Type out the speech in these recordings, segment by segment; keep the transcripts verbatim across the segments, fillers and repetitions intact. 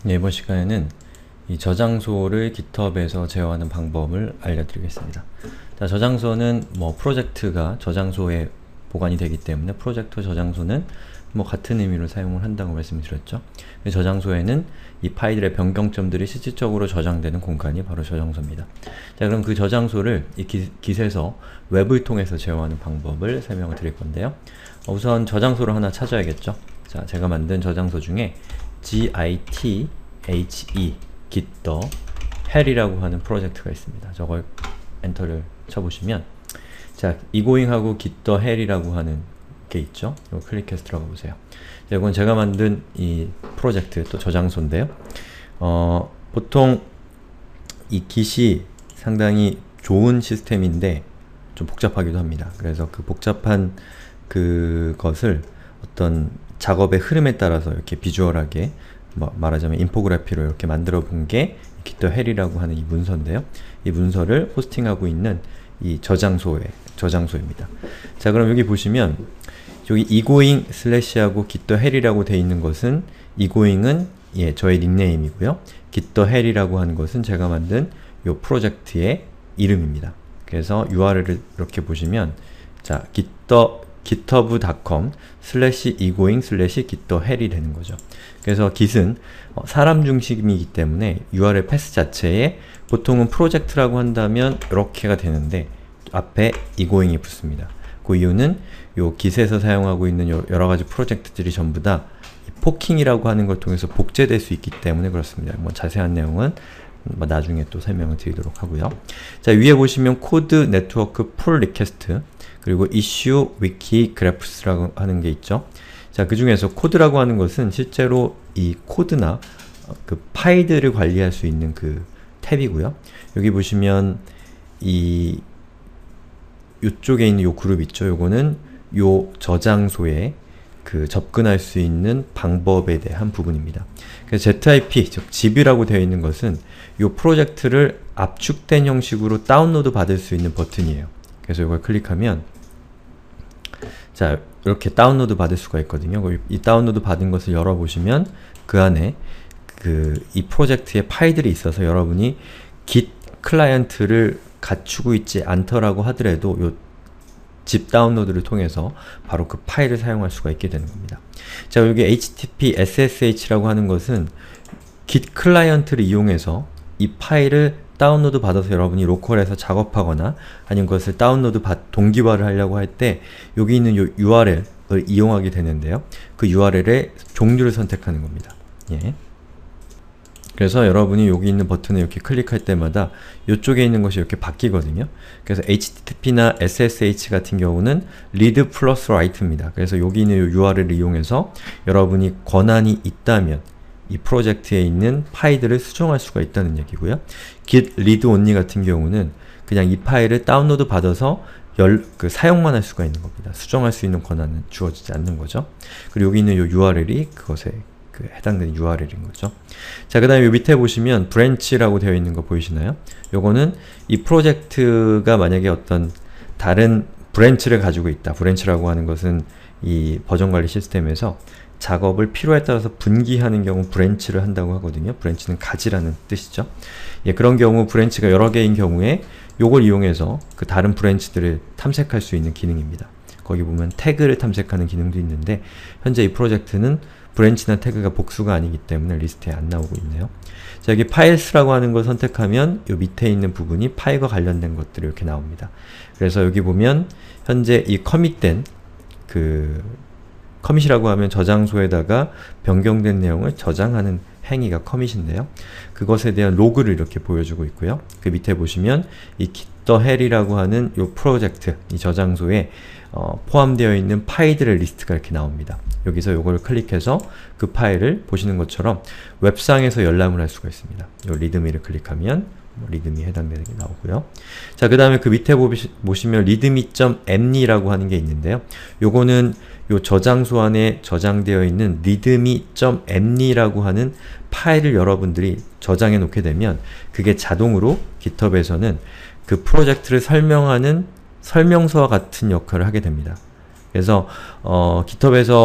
네, 이번 시간에는 이 저장소를 깃허브에서 제어하는 방법을 알려드리겠습니다. 자, 저장소는 뭐 프로젝트가 저장소에 보관이 되기 때문에 프로젝트 저장소는 뭐 같은 의미로 사용을 한다고 말씀드렸죠. 저장소에는 이 파일들의 변경점들이 실질적으로 저장되는 공간이 바로 저장소입니다. 자, 그럼 그 저장소를 이 기, 깃에서 웹을 통해서 제어하는 방법을 설명을 드릴 건데요. 어, 우선 저장소를 하나 찾아야겠죠. 자, 제가 만든 저장소 중에 git he git 헬이라고 하는 프로젝트가 있습니다. 저걸 엔터를 쳐보시면 자, egoing하고 git 헬이라고 하는 게 있죠. 이거 클릭해서 들어가 보세요. 자, 이건 제가 만든 이 프로젝트 또 저장소인데요. 어, 보통 이 git이 상당히 좋은 시스템인데 좀 복잡하기도 합니다. 그래서 그 복잡한 그것을 어떤 작업의 흐름에 따라서 이렇게 비주얼하게 뭐 말하자면 인포그래피로 이렇게 만들어 본 게 git 헬이라고 하는 이 문서인데요. 이 문서를 호스팅하고 있는 이 저장소의 저장소입니다. 자, 그럼 여기 보시면 여기 egoing 슬래시하고 git 헬이라고 되어 있는 것은 egoing은 예, 저의 닉네임이고요. git 헬이라고 하는 것은 제가 만든 이 프로젝트의 이름입니다. 그래서 유알엘을 이렇게 보시면 자, git github 닷 컴 슬래시 egoing 슬래시 git 헬이 되는 거죠. 그래서 git은 어, 사람 중심이기 때문에 유알엘 패스 자체에 보통은 프로젝트라고 한다면 이렇게가 되는데 앞에 egoing이 붙습니다. 그 이유는 요 git에서 사용하고 있는 요 여러가지 프로젝트들이 전부 다 포킹이라고 하는 걸 통해서 복제될 수 있기 때문에 그렇습니다. 뭐 자세한 내용은 뭐 나중에 또 설명을 드리도록 하고요. 자, 위에 보시면 코드, 네트워크, 풀 리퀘스트, 그리고 이슈, 위키, 그래프스라고 하는 게 있죠. 자, 그 중에서 코드라고 하는 것은 실제로 이 코드나 그 파일들을 관리할 수 있는 그 탭이고요. 여기 보시면 이 요쪽에 있는 요 그룹 있죠. 요거는 요 저장소에 그 접근할 수 있는 방법에 대한 부분입니다. 그래서 zip, 즉 집이라고 되어 있는 것은 요 프로젝트를 압축된 형식으로 다운로드 받을 수 있는 버튼이에요. 그래서 이걸 클릭하면 자, 이렇게 다운로드 받을 수가 있거든요. 이 다운로드 받은 것을 열어보시면 그 안에 그 이 프로젝트의 파일들이 있어서 여러분이 git 클라이언트를 갖추고 있지 않더라고 하더라도 요 zip 다운로드를 통해서 바로 그 파일을 사용할 수가 있게 되는 겁니다. 자, 여기 에이치티티피 에스에스에이치라고 하는 것은 git 클라이언트를 이용해서 이 파일을 다운로드 받아서 여러분이 로컬에서 작업하거나 아니면 그것을 다운로드 받, 동기화를 하려고 할 때 여기 있는 요 유알엘을 이용하게 되는데요. 그 유알엘의 종류를 선택하는 겁니다. 예. 그래서 여러분이 여기 있는 버튼을 이렇게 클릭할 때마다 이쪽에 있는 것이 이렇게 바뀌거든요. 그래서 에이치티티피나 에스에스에이치 같은 경우는 read 플러스 write입니다. 그래서 여기 있는 이 유알엘을 이용해서 여러분이 권한이 있다면 이 프로젝트에 있는 파일들을 수정할 수가 있다는 얘기고요. git read only 같은 경우는 그냥 이 파일을 다운로드 받아서 열, 그 사용만 할 수가 있는 겁니다. 수정할 수 있는 권한은 주어지지 않는 거죠. 그리고 여기 있는 이 유알엘이 그것에 그 해당되는 유알엘인 거죠. 자, 그 다음에 요 밑에 보시면 branch라고 되어 있는 거 보이시나요? 요거는 이 프로젝트가 만약에 어떤 다른 브랜치를 가지고 있다. 브랜치라고 하는 것은 이 버전관리 시스템에서 작업을 필요에 따라서 분기하는 경우 브랜치를 한다고 하거든요. 브랜치는 가지라는 뜻이죠. 예, 그런 경우 브랜치가 여러 개인 경우에 요걸 이용해서 그 다른 브랜치들을 탐색할 수 있는 기능입니다. 거기 보면 태그를 탐색하는 기능도 있는데 현재 이 프로젝트는 브랜치나 태그가 복수가 아니기 때문에 리스트에 안 나오고 있네요. 자, 여기 파일스라고 하는 걸 선택하면 요 밑에 있는 부분이 파일과 관련된 것들이 이렇게 나옵니다. 그래서 여기 보면 현재 이 커밋된 그 커밋이라고 하면 저장소에다가 변경된 내용을 저장하는 행위가 커밋인데요. 그것에 대한 로그를 이렇게 보여주고 있고요. 그 밑에 보시면 이 git 헬이라고 하는 이 프로젝트, 이 저장소에 어, 포함되어 있는 파일들의 리스트가 이렇게 나옵니다. 여기서 이걸 클릭해서 그 파일을 보시는 것처럼 웹상에서 열람을 할 수가 있습니다. 이 리드미를 클릭하면 뭐 리드미 해당되는 게 나오고요. 자, 그 다음에 그 밑에 보시, 보시면 readme.mni라고 하는 게 있는데요. 요거는 요 저장소 안에 저장되어 있는 readme.mni라고 하는 파일을 여러분들이 저장해 놓게 되면 그게 자동으로 깃허브에서는 그 프로젝트를 설명하는 설명서와 같은 역할을 하게 됩니다. 그래서 어, 깃허브에서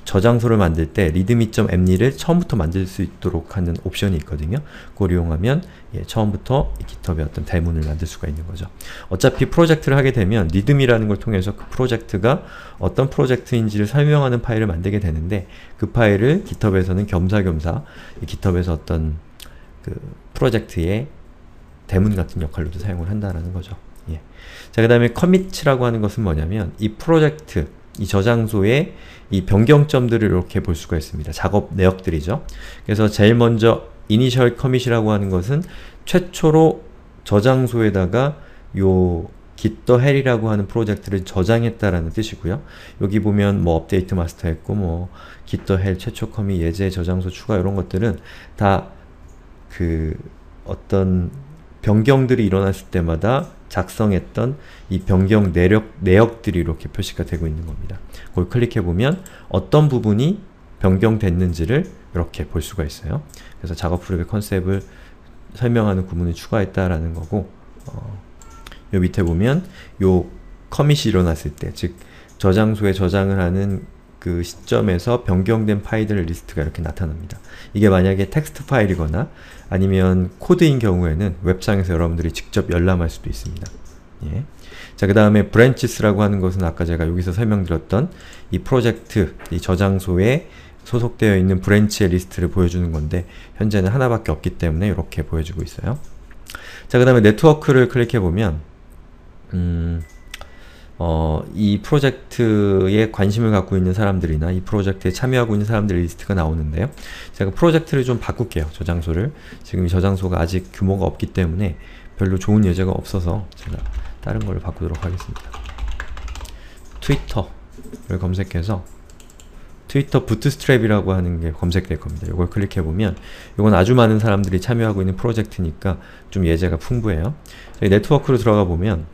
저장소를 만들 때 readme.m리를 처음부터 만들 수 있도록 하는 옵션이 있거든요. 그걸 이용하면 예, 처음부터 이 깃허브에 어떤 대문을 만들 수가 있는 거죠. 어차피 프로젝트를 하게 되면 readme라는 걸 통해서 그 프로젝트가 어떤 프로젝트인지를 설명하는 파일을 만들게 되는데 그 파일을 깃허브에서는 겸사겸사 이 깃허브에서 어떤 그 프로젝트의 대문 같은 역할로도 사용을 한다라는 거죠. 예. 자, 그 다음에 commit라고 하는 것은 뭐냐면 이 프로젝트, 이 저장소의 이 변경점들을 이렇게 볼 수가 있습니다. 작업 내역들이죠. 그래서 제일 먼저 initial commit이라고 하는 것은 최초로 저장소에다가 요 git the hell이라고 하는 프로젝트를 저장했다라는 뜻이고요. 여기 보면 뭐 업데이트 마스터 했고 뭐 git the hell 최초 커밋 예제 저장소 추가 이런 것들은 다 그 어떤 변경들이 일어났을 때마다 작성했던 이 변경 내역, 내역들이 이렇게 표시가 되고 있는 겁니다. 그걸 클릭해보면 어떤 부분이 변경됐는지를 이렇게 볼 수가 있어요. 그래서 작업 프로의 컨셉을 설명하는 구문을 추가했다라는 거고, 어, 요 밑에 보면 요 커밋이 일어났을 때, 즉 저장소에 저장을 하는 그 시점에서 변경된 파일들의 리스트가 이렇게 나타납니다. 이게 만약에 텍스트 파일이거나 아니면 코드인 경우에는 웹상에서 여러분들이 직접 열람할 수도 있습니다. 예. 자, 그 다음에 branches라고 하는 것은 아까 제가 여기서 설명드렸던 이 프로젝트, 이 저장소에 소속되어 있는 브랜치의 리스트를 보여주는 건데 현재는 하나밖에 없기 때문에 이렇게 보여주고 있어요. 자, 그 다음에 네트워크를 클릭해보면 음, 어, 이 프로젝트에 관심을 갖고 있는 사람들이나 이 프로젝트에 참여하고 있는 사람들의 리스트가 나오는데요. 제가 프로젝트를 좀 바꿀게요. 저장소를. 지금 이 저장소가 아직 규모가 없기 때문에 별로 좋은 예제가 없어서 제가 다른 걸로 바꾸도록 하겠습니다. 트위터를 검색해서 트위터 부트스트랩이라고 하는 게 검색될 겁니다. 이걸 클릭해보면 이건 아주 많은 사람들이 참여하고 있는 프로젝트니까 좀 예제가 풍부해요. 네트워크로 들어가 보면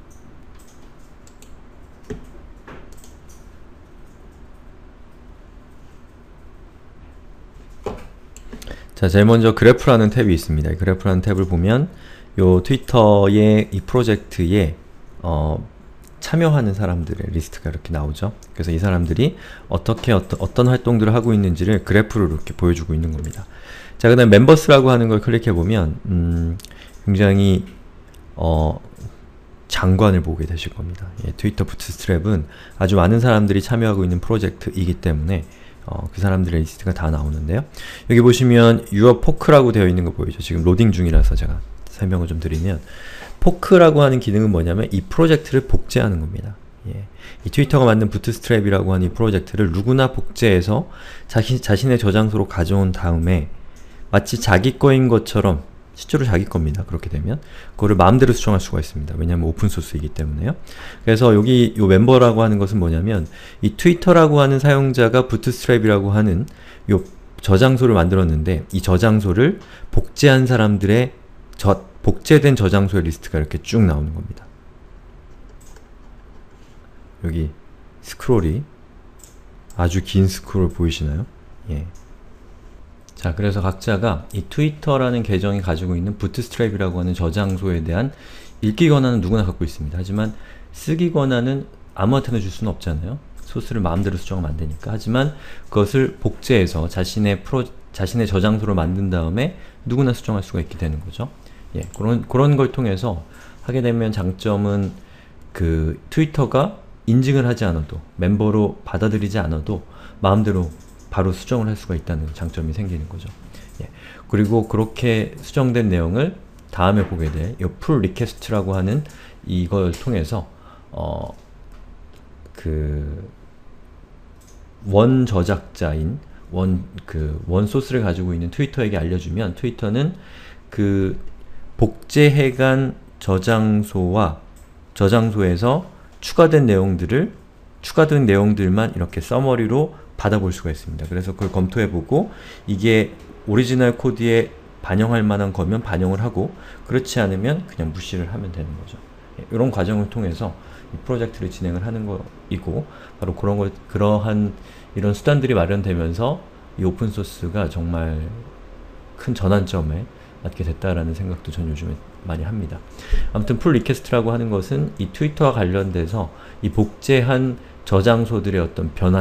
자, 제일 먼저 그래프라는 탭이 있습니다. 이 그래프라는 탭을 보면 요 트위터의 이 프로젝트에 어, 참여하는 사람들의 리스트가 이렇게 나오죠. 그래서 이 사람들이 어떻게 어떤, 어떤 활동들을 하고 있는지를 그래프로 이렇게 보여주고 있는 겁니다. 자, 그 다음 멤버스라고 하는 걸 클릭해보면 음, 굉장히 어, 장관을 보게 되실 겁니다. 예, 트위터 부트스트랩은 아주 많은 사람들이 참여하고 있는 프로젝트이기 때문에 어, 그 사람들의 리스트가 다 나오는데요. 여기 보시면 your fork라고 되어 있는 거 보이죠? 지금 로딩 중이라서 제가 설명을 좀 드리면 포크라고 하는 기능은 뭐냐면 이 프로젝트를 복제하는 겁니다. 예. 이 트위터가 만든 부트스트랩이라고 하는 이 프로젝트를 누구나 복제해서 자신, 자신의 저장소로 가져온 다음에 마치 자기 거인 것처럼 실제로 자기 겁니다. 그렇게 되면 그거를 마음대로 수정할 수가 있습니다. 왜냐하면 오픈소스이기 때문에요. 그래서 여기 요 멤버라고 하는 것은 뭐냐면 이 트위터라고 하는 사용자가 부트스트랩이라고 하는 요 저장소를 만들었는데 이 저장소를 복제한 사람들의 저, 복제된 저장소의 리스트가 이렇게 쭉 나오는 겁니다. 여기 스크롤이 아주 긴 스크롤 보이시나요? 예. 자, 그래서 각자가 이 트위터라는 계정이 가지고 있는 부트스트랩이라고 하는 저장소에 대한 읽기 권한은 누구나 갖고 있습니다. 하지만 쓰기 권한은 아무한테나 줄 수는 없잖아요. 소스를 마음대로 수정하면 안 되니까. 하지만 그것을 복제해서 자신의 프로, 자신의 저장소로 만든 다음에 누구나 수정할 수가 있게 되는 거죠. 예, 그런, 그런 걸 통해서 하게 되면 장점은 그 트위터가 인증을 하지 않아도, 멤버로 받아들이지 않아도 마음대로 바로 수정을 할 수가 있다는 장점이 생기는 거죠. 예. 그리고 그렇게 수정된 내용을 다음에 보게 될 이 pull request라고 하는 이걸 통해서 어, 그 원 저작자인 원 그 원 소스를 가지고 있는 트위터에게 알려주면 트위터는 그 복제해간 저장소와 저장소에서 추가된 내용들을 추가된 내용들만 이렇게 서머리로 받아볼 수가 있습니다. 그래서 그걸 검토해보고 이게 오리지널 코드에 반영할 만한 거면 반영을 하고 그렇지 않으면 그냥 무시를 하면 되는 거죠. 이런 과정을 통해서 이 프로젝트를 진행을 하는 거이고 바로 그런 걸, 그러한 이런 수단들이 마련되면서 이 오픈소스가 정말 큰 전환점에 맞게 됐다라는 생각도 전 요즘에 많이 합니다. 아무튼 풀 리퀘스트라고 하는 것은 이 트위터와 관련돼서 이 복제한 저장소들의 어떤 변화들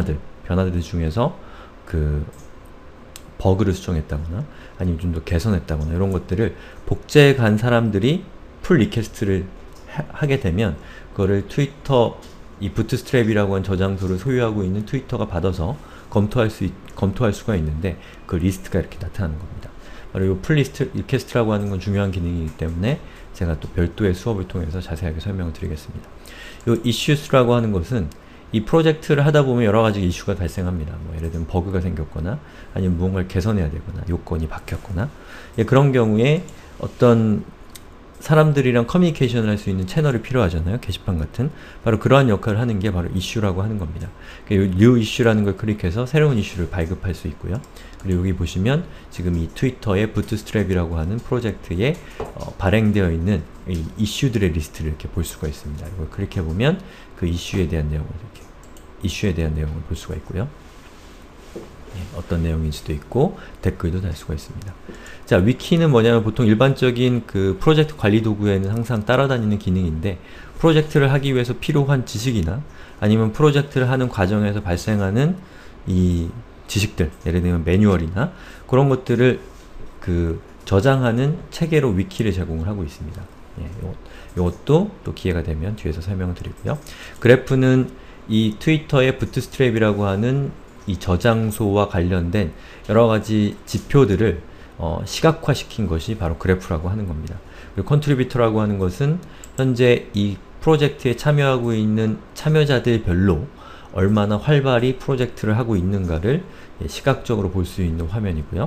변화들 중에서 그 버그를 수정했다거나 아니면 좀 더 개선했다거나 이런 것들을 복제해 간 사람들이 풀 리퀘스트를 하, 하게 되면 그거를 트위터 이 부트스트랩이라고 하는 저장소를 소유하고 있는 트위터가 받아서 검토할 수 있, 검토할 수가 있는데 그 리스트가 이렇게 나타나는 겁니다. 바로 이 풀 리스트 리퀘스트라고 하는 건 중요한 기능이기 때문에 제가 또 별도의 수업을 통해서 자세하게 설명을 드리겠습니다. 이 issues라고 하는 것은 이 프로젝트를 하다 보면 여러 가지 이슈가 발생합니다. 뭐 예를 들면 버그가 생겼거나 아니면 무언가를 개선해야 되거나 요건이 바뀌었거나 예, 그런 경우에 어떤 사람들이랑 커뮤니케이션을 할 수 있는 채널이 필요하잖아요. 게시판 같은. 바로 그러한 역할을 하는 게 바로 이슈라고 하는 겁니다. 그러니까 new issue라는 걸 클릭해서 새로운 이슈를 발급할 수 있고요. 그리고 여기 보시면 지금 이 트위터의 부트스트랩이라고 하는 프로젝트에 어, 발행되어 있는 이 이슈들의 리스트를 이렇게 볼 수가 있습니다. 이걸 클릭해보면 그 이슈에 대한 내용을 이렇게 이슈에 대한 내용을 볼 수가 있고요. 예, 어떤 내용인지도 있고 댓글도 달 수가 있습니다. 자, 위키는 뭐냐면 보통 일반적인 그 프로젝트 관리 도구에는 항상 따라다니는 기능인데 프로젝트를 하기 위해서 필요한 지식이나 아니면 프로젝트를 하는 과정에서 발생하는 이 지식들, 예를 들면 매뉴얼이나 그런 것들을 그 저장하는 체계로 위키를 제공을 하고 있습니다. 예, 요, 요것도 또 기회가 되면 뒤에서 설명을 드리고요. 그래프는 이 트위터의 부트스트랩이라고 하는 이 저장소와 관련된 여러가지 지표들을 어, 시각화시킨 것이 바로 그래프라고 하는 겁니다. 그리고 컨트리뷰터라고 하는 것은 현재 이 프로젝트에 참여하고 있는 참여자들별로 얼마나 활발히 프로젝트를 하고 있는가를 예, 시각적으로 볼 수 있는 화면이고요.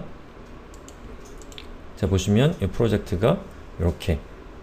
자, 보시면 이 프로젝트가 이렇게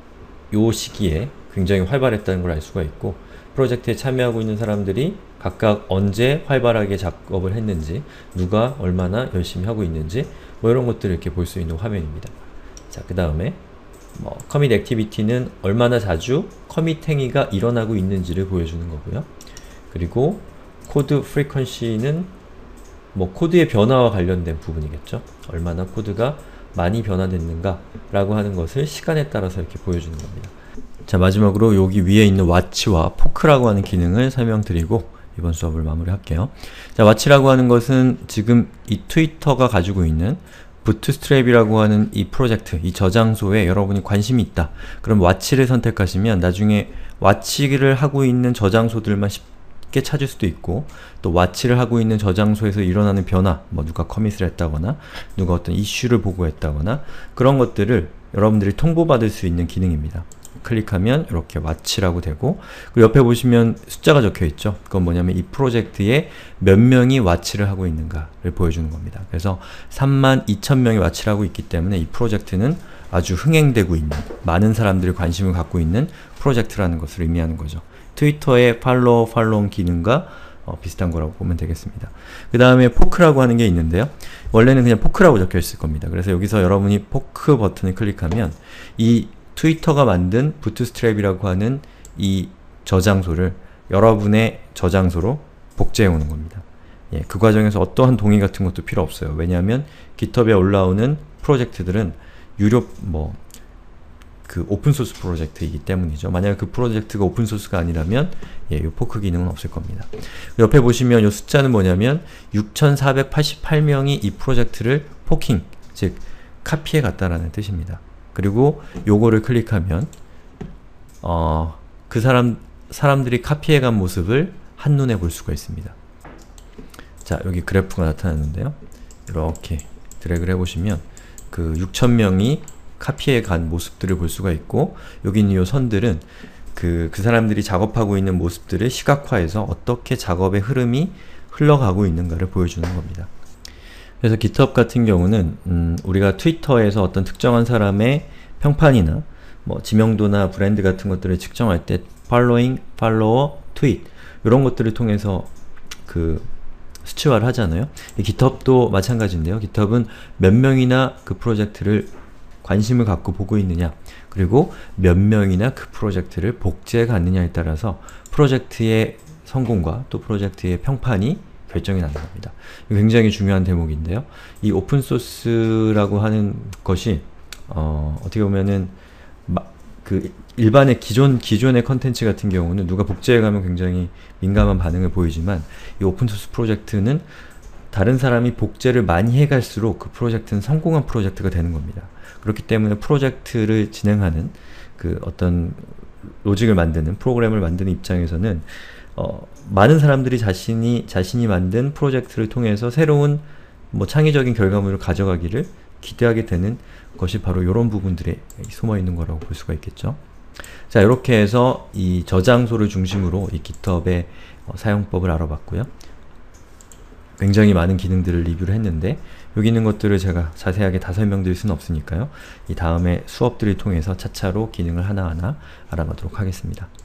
요 시기에 굉장히 활발했다는 걸 알 수가 있고 프로젝트에 참여하고 있는 사람들이 각각 언제 활발하게 작업을 했는지 누가 얼마나 열심히 하고 있는지 뭐 이런 것들을 이렇게 볼 수 있는 화면입니다. 자, 그 다음에 뭐 커밋 액티비티는 얼마나 자주 커밋 행위가 일어나고 있는지를 보여주는 거고요. 그리고 코드 프리퀀시는 뭐 코드의 변화와 관련된 부분이겠죠. 얼마나 코드가 많이 변화됐는가 라고 하는 것을 시간에 따라서 이렇게 보여주는 겁니다. 자, 마지막으로 여기 위에 있는 왓치와 포크라고 하는 기능을 설명드리고 이번 수업을 마무리할게요. 자, 왓치라고 하는 것은 지금 이 트위터가 가지고 있는 부트스트랩이라고 하는 이 프로젝트, 이 저장소에 여러분이 관심이 있다. 그럼 왓치를 선택하시면 나중에 왓치를 하고 있는 저장소들만 쉽게 찾을 수도 있고 또 왓치를 하고 있는 저장소에서 일어나는 변화, 뭐 누가 커밋을 했다거나 누가 어떤 이슈를 보고했다거나 그런 것들을 여러분들이 통보받을 수 있는 기능입니다. 클릭하면 이렇게 왓치라고 되고 그리고 옆에 보시면 숫자가 적혀 있죠. 그건 뭐냐면 이 프로젝트에 몇 명이 왓치를 하고 있는가를 보여주는 겁니다. 그래서 삼만 이천 명이 왓치를 하고 있기 때문에 이 프로젝트는 아주 흥행되고 있는 많은 사람들이 관심을 갖고 있는 프로젝트라는 것을 의미하는 거죠. 트위터의 팔로우, 팔로우 기능과 어, 비슷한 거라고 보면 되겠습니다. 그 다음에 포크라고 하는 게 있는데요. 원래는 그냥 포크라고 적혀 있을 겁니다. 그래서 여기서 여러분이 포크 버튼을 클릭하면 이 트위터가 만든 부트스트랩이라고 하는 이 저장소를 여러분의 저장소로 복제해 오는 겁니다. 예, 그 과정에서 어떠한 동의 같은 것도 필요 없어요. 왜냐하면 깃허브에 올라오는 프로젝트들은 유료 뭐 그 오픈소스 프로젝트이기 때문이죠. 만약에 그 프로젝트가 오픈소스가 아니라면 예, 이 포크 기능은 없을 겁니다. 옆에 보시면 이 숫자는 뭐냐면 육천사백팔십팔 명이 이 프로젝트를 포킹, 즉 카피해 갔다라는 뜻입니다. 그리고 요거를 클릭하면 어, 그 사람, 사람들이 카피해간 모습을 한눈에 볼 수가 있습니다. 자, 여기 그래프가 나타났는데요. 이렇게 드래그를 해보시면 그 육천 명이 카피해간 모습들을 볼 수가 있고 여기 있는 요 선들은 그, 그 사람들이 작업하고 있는 모습들을 시각화해서 어떻게 작업의 흐름이 흘러가고 있는가를 보여주는 겁니다. 그래서 깃허브 같은 경우는 음, 우리가 트위터에서 어떤 특정한 사람의 평판이나 뭐 지명도나 브랜드 같은 것들을 측정할 때 following, follower, tweet 이런 것들을 통해서 그 수치화를 하잖아요. 이 깃허브도 마찬가지인데요. 깃허브는 몇 명이나 그 프로젝트를 관심을 갖고 보고 있느냐 그리고 몇 명이나 그 프로젝트를 복제해 갔느냐에 따라서 프로젝트의 성공과 또 프로젝트의 평판이 결정이 나는 겁니다. 굉장히 중요한 대목인데요. 이 오픈소스라고 하는 것이 어, 어떻게 보면은 마, 그 일반의 기존, 기존의 컨텐츠 같은 경우는 누가 복제해가면 굉장히 민감한 반응을 보이지만 이 오픈소스 프로젝트는 다른 사람이 복제를 많이 해갈수록 그 프로젝트는 성공한 프로젝트가 되는 겁니다. 그렇기 때문에 프로젝트를 진행하는 그 어떤 로직을 만드는, 프로그램을 만드는 입장에서는 어, 많은 사람들이 자신이, 자신이 만든 프로젝트를 통해서 새로운 뭐 창의적인 결과물을 가져가기를 기대하게 되는 것이 바로 이런 부분들에 숨어있는 거라고 볼 수가 있겠죠. 자, 이렇게 해서 이 저장소를 중심으로 이 깃허브의 어, 사용법을 알아봤고요. 굉장히 많은 기능들을 리뷰를 했는데 여기 있는 것들을 제가 자세하게 다 설명드릴 수는 없으니까요. 이 다음에 수업들을 통해서 차차로 기능을 하나하나 알아보도록 하겠습니다.